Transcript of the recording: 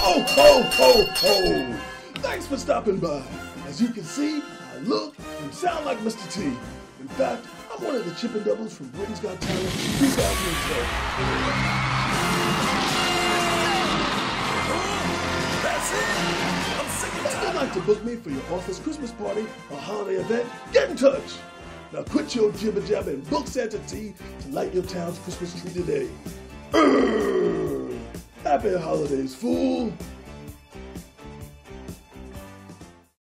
Ho, ho, ho, ho! Thanks for stopping by. As you can see, I look and sound like Mr. T. In fact, I'm one of the Chippendoubles from Britain's Got Talent 2010. That's it! I'm sick and If tired. you'd like to book me for your office Christmas party or holiday event, get in touch. Now quit your jibber jabber and book Santa T to light your town's Christmas tree today. Happy holidays, fool!